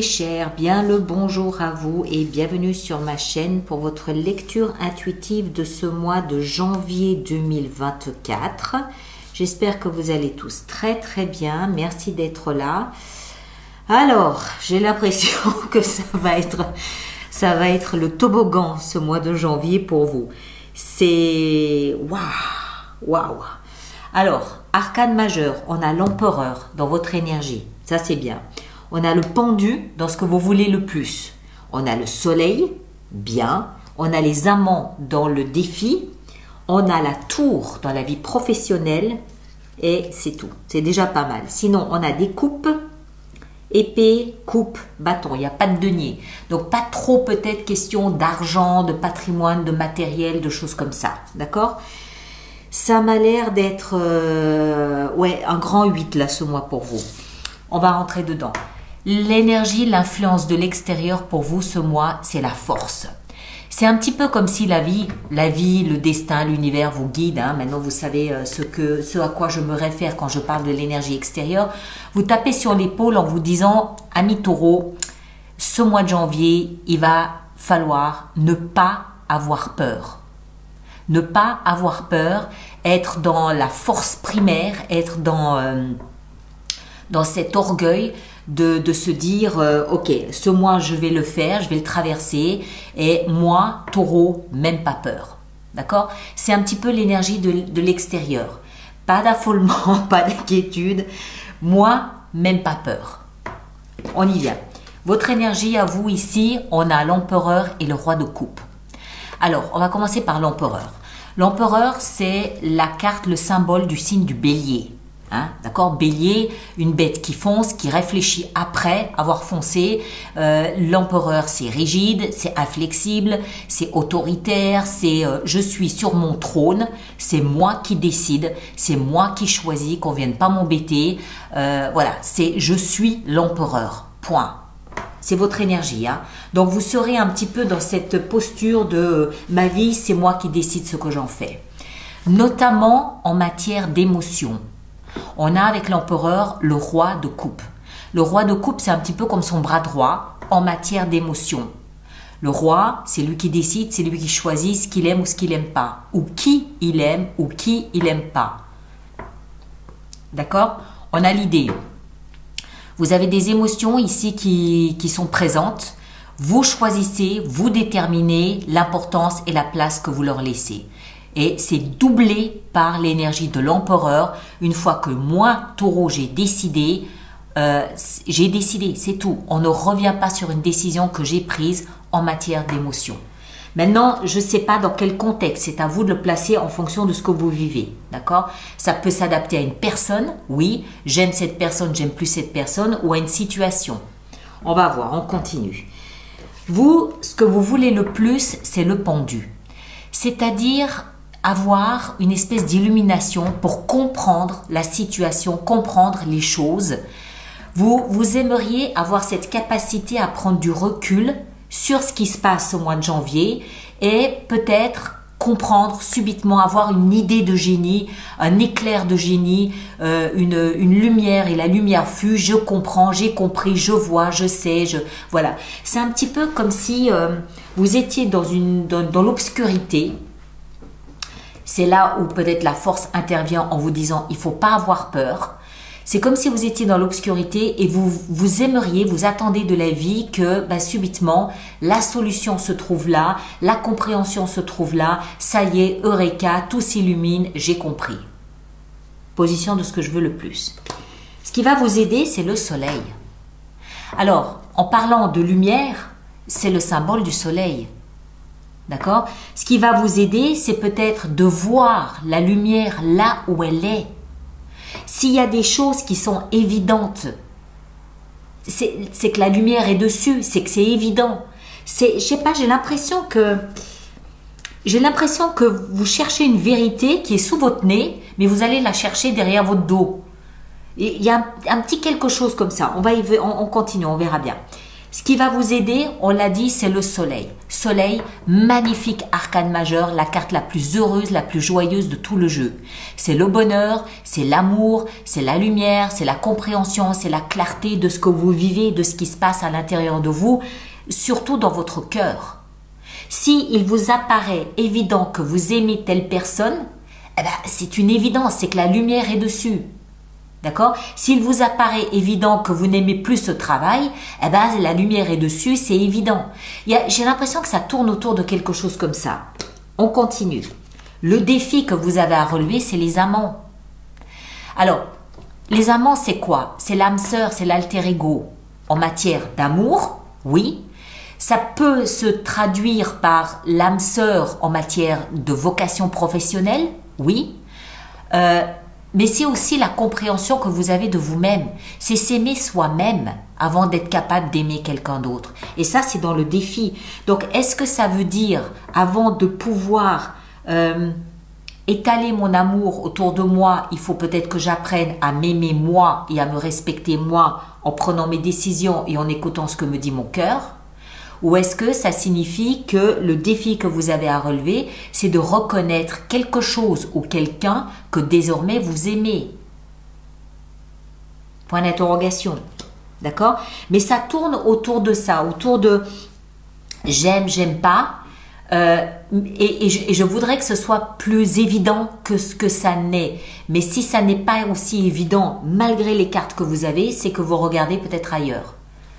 mes chers, bien le bonjour à vous et bienvenue sur ma chaîne pour votre lecture intuitive de ce mois de janvier 2024. J'espère que vous allez tous très bien, merci d'être là. Alors, j'ai l'impression que ça va être le toboggan ce mois de janvier pour vous. C'est waouh. Alors, arcane majeur, on a l'empereur dans votre énergie, ça c'est bien. On a le pendu dans ce que vous voulez le plus. On a le soleil, bien. On a les amants dans le défi. On a la tour dans la vie professionnelle. Et c'est tout. C'est déjà pas mal. Sinon, on a des coupes, épée, coupe, bâton. Il n'y a pas de denier. Donc, pas trop peut-être question d'argent, de patrimoine, de matériel, de choses comme ça. D'accord ? Ça m'a l'air d'être un grand 8 là ce mois pour vous. On va rentrer dedans. L'énergie, l'influence de l'extérieur pour vous ce mois, c'est la force. C'est un petit peu comme si la vie, le destin, l'univers vous guide. Maintenant, vous savez ce à quoi je me réfère quand je parle de l'énergie extérieure. Vous tapez sur l'épaule en vous disant, ami Taureau, ce mois de janvier, il va falloir ne pas avoir peur. Ne pas avoir peur, être dans la force primaire, être dans cet orgueil de se dire ok, ce mois je vais le faire, je vais le traverser et moi, taureau, même pas peur. D'accord? C'est un petit peu l'énergie de l'extérieur. Pas d'affolement, pas d'inquiétude. Moi, même pas peur. On y vient. Votre énergie à vous ici, on a l'empereur et le roi de coupe. Alors, on va commencer par l'empereur. L'empereur, c'est la carte, le symbole du signe du bélier. D'accord, bélier, une bête qui fonce, qui réfléchit après avoir foncé. L'empereur, c'est rigide, c'est inflexible, c'est autoritaire, c'est je suis sur mon trône, c'est moi qui décide, c'est moi qui choisis, qu'on vienne pas m'embêter. Voilà, c'est je suis l'empereur, point. C'est votre énergie. Donc vous serez un petit peu dans cette posture de ma vie, c'est moi qui décide ce que j'en fais. Notamment en matière d'émotion. On a avec l'empereur le roi de coupe. Le roi de coupe, c'est un petit peu comme son bras droit en matière d'émotion. Le roi, c'est lui qui décide, c'est lui qui choisit ce qu'il aime ou ce qu'il n'aime pas. Ou qui il aime ou qui il n'aime pas. D'accord? On a l'idée. Vous avez des émotions ici qui sont présentes. Vous choisissez, vous déterminez l'importance et la place que vous leur laissez. Et c'est doublé par l'énergie de l'empereur. Une fois que moi, taureau, j'ai décidé, c'est tout. On ne revient pas sur une décision que j'ai prise en matière d'émotion. Maintenant, je ne sais pas dans quel contexte, c'est à vous de le placer en fonction de ce que vous vivez. D'accord? Ça peut s'adapter à une personne, oui, j'aime cette personne, j'aime plus cette personne, ou à une situation. On va voir, on continue. Vous, ce que vous voulez le plus, c'est le pendu. C'est-à-dire avoir une espèce d'illumination pour comprendre la situation, comprendre les choses. Vous aimeriez avoir cette capacité à prendre du recul sur ce qui se passe au mois de janvier et peut-être comprendre subitement, avoir une idée de génie, un éclair de génie, une lumière et la lumière fut, je comprends, j'ai compris, je vois, je sais, voilà. C'est un petit peu comme si vous étiez dans l'obscurité. C'est là où peut-être la force intervient en vous disant il ne faut pas avoir peur. C'est comme si vous étiez dans l'obscurité et vous aimeriez, vous attendez de la vie que subitement la solution se trouve là, la compréhension se trouve là, ça y est, Eureka, tout s'illumine, j'ai compris. Position de ce que je veux le plus. Ce qui va vous aider, c'est le soleil. Alors, en parlant de lumière, c'est le symbole du soleil. D'accord? Ce qui va vous aider, c'est peut-être de voir la lumière là où elle est. S'il y a des choses qui sont évidentes, c'est que la lumière est dessus, c'est que c'est évident. Je sais pas, j'ai l'impression que vous cherchez une vérité qui est sous votre nez, mais vous allez la chercher derrière votre dos. Il y a un petit quelque chose comme ça. On continue, on verra bien. Ce qui va vous aider, on l'a dit, c'est le soleil. soleil, magnifique arcane majeur, la carte la plus heureuse, la plus joyeuse de tout le jeu. C'est le bonheur, c'est l'amour, c'est la lumière, c'est la compréhension, c'est la clarté de ce que vous vivez, de ce qui se passe à l'intérieur de vous, surtout dans votre cœur. Si il vous apparaît évident que vous aimez telle personne, eh ben, c'est une évidence, c'est que la lumière est dessus. D'accord? S'il vous apparaît évident que vous n'aimez plus ce travail, eh ben, la lumière est dessus, c'est évident. J'ai l'impression que ça tourne autour de quelque chose comme ça. On continue. Le défi que vous avez à relever, c'est les amants. Alors, les amants, c'est quoi? C'est l'âme sœur, c'est l'alter ego. En matière d'amour, oui. Ça peut se traduire par l'âme sœur en matière de vocation professionnelle, oui. Mais c'est aussi la compréhension que vous avez de vous-même. C'est s'aimer soi-même avant d'être capable d'aimer quelqu'un d'autre. Et ça, c'est dans le défi. Donc, est-ce que ça veut dire, avant de pouvoir étaler mon amour autour de moi, il faut peut-être que j'apprenne à m'aimer moi et à me respecter moi en prenant mes décisions et en écoutant ce que me dit mon cœur? Ou est-ce que ça signifie que le défi que vous avez à relever, c'est de reconnaître quelque chose ou quelqu'un que désormais vous aimez? Point d'interrogation. D'accord? Mais ça tourne autour de ça, autour de j'aime, j'aime pas. Et je voudrais que ce soit plus évident que ce que ça n'est. Mais si ça n'est pas aussi évident, malgré les cartes que vous avez, c'est que vous regardez peut-être ailleurs.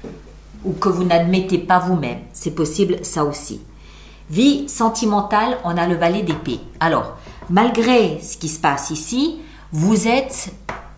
Ou que vous n'admettez pas vous-même. C'est possible, ça aussi. Vie sentimentale, on a le valet d'épée. Alors, malgré ce qui se passe ici, vous êtes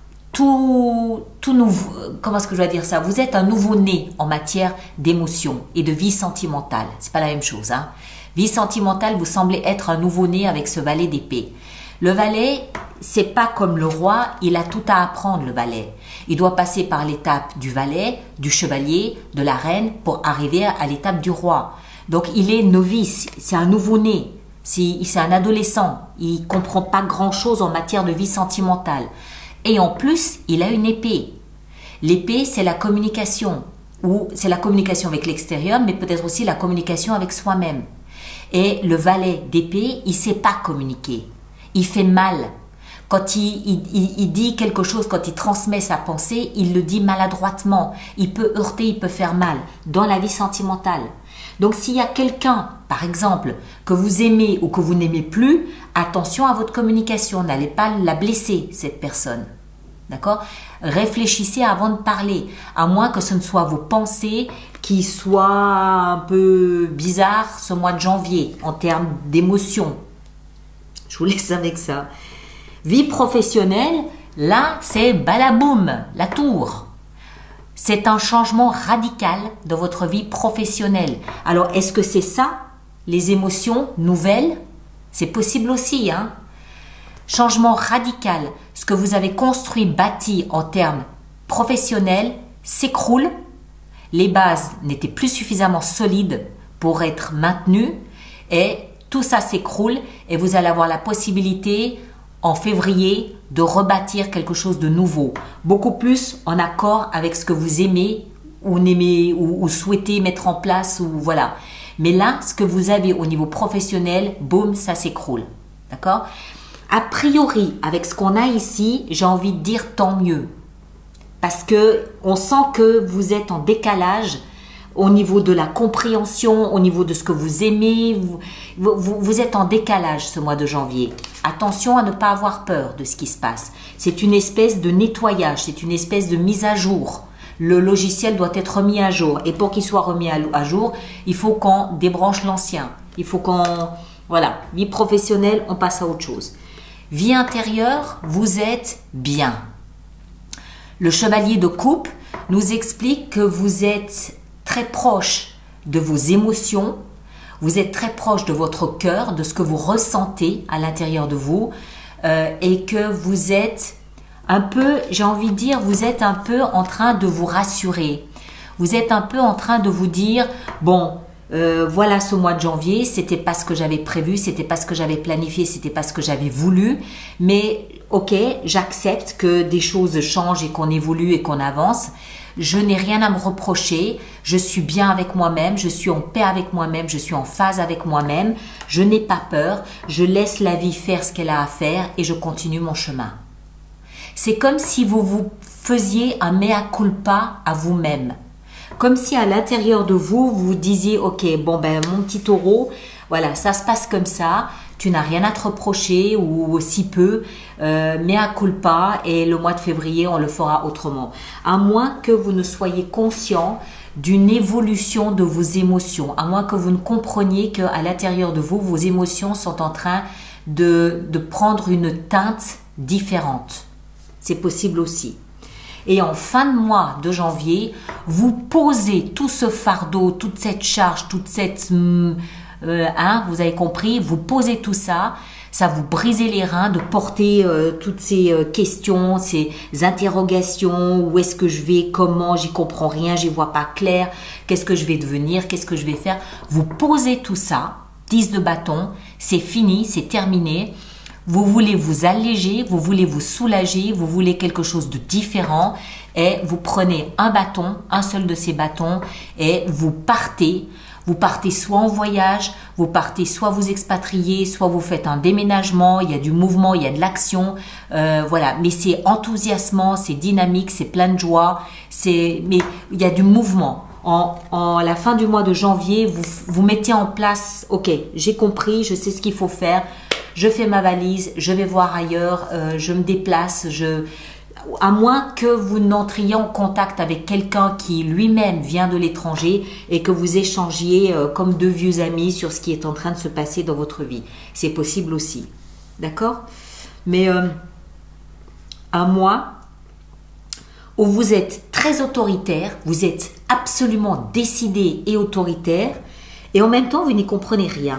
tout nouveau. Comment est-ce que je dois dire ça? Vous êtes un nouveau-né en matière d'émotion et de vie sentimentale. C'est pas la même chose, hein? Vie sentimentale, vous semblez être un nouveau-né avec ce valet d'épée. Le valet, c'est pas comme le roi, il a tout à apprendre, le valet. Il doit passer par l'étape du valet, du chevalier, de la reine pour arriver à l'étape du roi. Donc il est novice, c'est un nouveau-né, c'est un adolescent, il comprend pas grand-chose en matière de vie sentimentale. Et en plus, il a une épée. L'épée, c'est la communication, ou c'est la communication avec l'extérieur, mais peut-être aussi la communication avec soi-même. Et le valet d'épée, il sait pas communiquer, il fait mal. Quand il dit quelque chose, quand il transmet sa pensée, il le dit maladroitement. Il peut heurter, il peut faire mal dans la vie sentimentale. Donc s'il y a quelqu'un, par exemple, que vous aimez ou que vous n'aimez plus, attention à votre communication. N'allez pas la blesser, cette personne. D'accord? Réfléchissez avant de parler, à moins que ce ne soit vos pensées qui soient un peu bizarres ce mois de janvier en termes d'émotion. Je vous laisse avec ça. Vie professionnelle, là, c'est balaboum, la tour. C'est un changement radical de votre vie professionnelle. Alors, est-ce que c'est ça, les émotions nouvelles? C'est possible aussi, hein? Changement radical. Ce que vous avez construit, bâti en termes professionnels s'écroule. Les bases n'étaient plus suffisamment solides pour être maintenues et tout ça s'écroule et vous allez avoir la possibilité en février de rebâtir quelque chose de nouveau, beaucoup plus en accord avec ce que vous aimez ou souhaitez mettre en place ou voilà. Mais là, ce que vous avez au niveau professionnel, boum, ça s'écroule. D'accord? A priori, avec ce qu'on a ici, j'ai envie de dire tant mieux. Parce que on sent que vous êtes en décalage au niveau de la compréhension, au niveau de ce que vous aimez. Vous êtes en décalage ce mois de janvier. Attention à ne pas avoir peur de ce qui se passe. C'est une espèce de nettoyage, c'est une espèce de mise à jour. Le logiciel doit être remis à jour. Et pour qu'il soit remis à jour, il faut qu'on débranche l'ancien. Il faut qu'on... Voilà, vie professionnelle, on passe à autre chose. Vie intérieure, vous êtes bien. Le chevalier de coupe nous explique que vous êtes très proche de vos émotions, vous êtes très proche de votre cœur, de ce que vous ressentez à l'intérieur de vous et que vous êtes un peu, j'ai envie de dire, vous êtes un peu en train de vous rassurer. Vous êtes un peu en train de vous dire, bon, voilà ce mois de janvier, c'était pas ce que j'avais prévu, c'était pas ce que j'avais planifié, c'était pas ce que j'avais voulu, mais ok, j'accepte que des choses changent et qu'on évolue et qu'on avance. Je n'ai rien à me reprocher, je suis bien avec moi-même, je suis en paix avec moi-même, je suis en phase avec moi-même, je n'ai pas peur, je laisse la vie faire ce qu'elle a à faire et je continue mon chemin. C'est comme si vous vous faisiez un mea culpa à vous-même. Comme si à l'intérieur de vous, vous disiez, ok, bon ben mon petit taureau, voilà, ça se passe comme ça, tu n'as rien à te reprocher ou si peu, mea culpa et le mois de février, on le fera autrement. À moins que vous ne soyez conscient d'une évolution de vos émotions, à moins que vous ne compreniez qu'à l'intérieur de vous, vos émotions sont en train de prendre une teinte différente. C'est possible aussi. Et en fin de mois de janvier, vous posez tout ce fardeau, toute cette charge, toute cette... vous avez compris, vous posez tout ça, ça vous brise les reins de porter toutes ces questions, ces interrogations, où est-ce que je vais, comment, j'y comprends rien, j'y vois pas clair, qu'est-ce que je vais devenir, qu'est-ce que je vais faire. Vous posez tout ça, 10 de bâton, c'est fini, c'est terminé. Vous voulez vous alléger, vous voulez vous soulager, vous voulez quelque chose de différent et vous prenez un bâton, un seul de ces bâtons et vous partez. Vous partez soit en voyage, vous partez soit vous expatriez, soit vous faites un déménagement, il y a du mouvement, il y a de l'action, voilà. Mais c'est enthousiasmant, c'est dynamique, c'est plein de joie, mais il y a du mouvement. En la fin du mois de janvier, vous mettez en place, ok, j'ai compris, je sais ce qu'il faut faire, je fais ma valise, je vais voir ailleurs, je me déplace, à moins que vous n'entriez en contact avec quelqu'un qui lui-même vient de l'étranger et que vous échangiez comme deux vieux amis sur ce qui est en train de se passer dans votre vie. C'est possible aussi. D'accord? Mais un mois où vous êtes très autoritaire, vous êtes absolument décidé et autoritaire et en même temps vous n'y comprenez rien.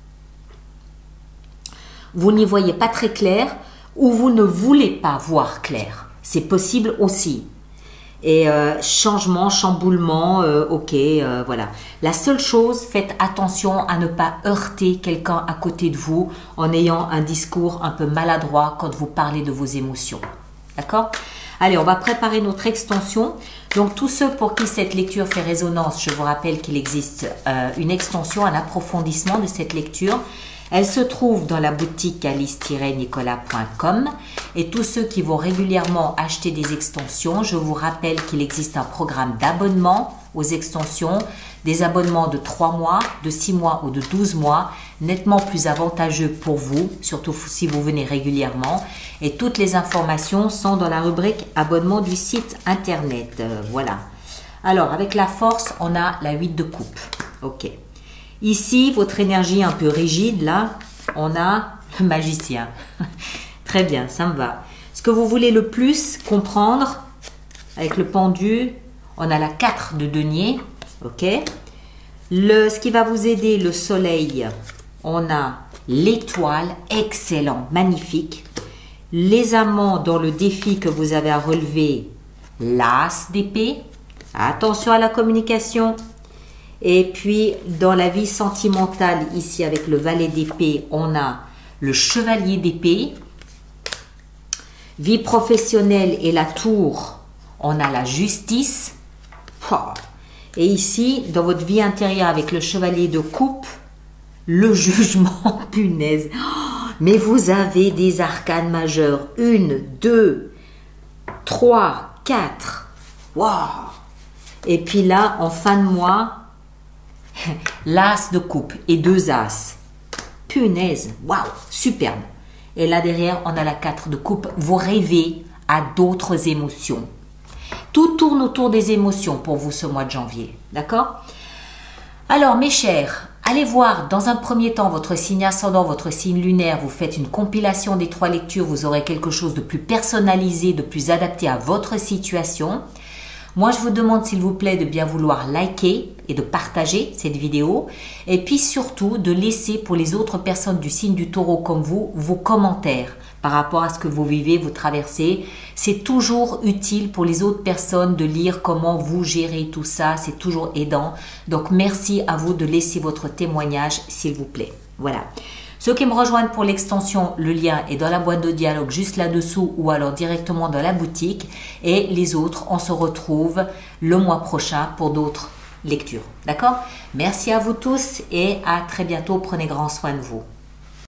Vous n'y voyez pas très clair ou vous ne voulez pas voir clair. C'est possible aussi. Et changement, chamboulement, ok, voilà. La seule chose, faites attention à ne pas heurter quelqu'un à côté de vous en ayant un discours un peu maladroit quand vous parlez de vos émotions. D'accord? Allez, on va préparer notre extension. Donc, tous ceux pour qui cette lecture fait résonance, je vous rappelle qu'il existe une extension, un approfondissement de cette lecture. Elle se trouve dans la boutique alice-nicolas.com et tous ceux qui vont régulièrement acheter des extensions, je vous rappelle qu'il existe un programme d'abonnement aux extensions, des abonnements de 3 mois, de 6 mois ou de 12 mois, nettement plus avantageux pour vous, surtout si vous venez régulièrement. Et toutes les informations sont dans la rubrique abonnement du site internet. Voilà. Alors, avec la force, on a la 8 de coupe. Ok. Ici, votre énergie un peu rigide, là, on a le magicien. Très bien, ça me va. Ce que vous voulez le plus comprendre, avec le pendu, on a la 4 de denier. Ok. Ce qui va vous aider, le soleil, on a l'étoile, excellent, magnifique. Les amants dans le défi que vous avez à relever, l'as d'épée. Attention à la communication. Et puis, dans la vie sentimentale, ici, avec le valet d'épée, on a le chevalier d'épée. Vie professionnelle et la tour, on a la justice. Et ici, dans votre vie intérieure, avec le chevalier de coupe, le jugement, punaise. Mais vous avez des arcanes majeurs. 1, 2, 3, 4. Waouh! Et puis là, en fin de mois, l'as de coupe et 2 as. Punaise, waouh, superbe. Et là derrière, on a la 4 de coupe. Vous rêvez à d'autres émotions. Tout tourne autour des émotions pour vous ce mois de janvier. D'accord? Alors, mes chers, allez voir dans un premier temps votre signe ascendant, votre signe lunaire. Vous faites une compilation des 3 lectures. Vous aurez quelque chose de plus personnalisé, de plus adapté à votre situation. Moi, je vous demande s'il vous plaît de bien vouloir liker et de partager cette vidéo. Et puis surtout, de laisser pour les autres personnes du signe du Taureau comme vous, vos commentaires par rapport à ce que vous vivez, vous traversez. C'est toujours utile pour les autres personnes de lire comment vous gérez tout ça. C'est toujours aidant. Donc, merci à vous de laisser votre témoignage, s'il vous plaît. Voilà. Ceux qui me rejoignent pour l'extension, le lien est dans la boîte de dialogue juste là-dessous ou alors directement dans la boutique. Et les autres, on se retrouve le mois prochain pour d'autres lectures. D'accord? Merci à vous tous et à très bientôt. Prenez grand soin de vous.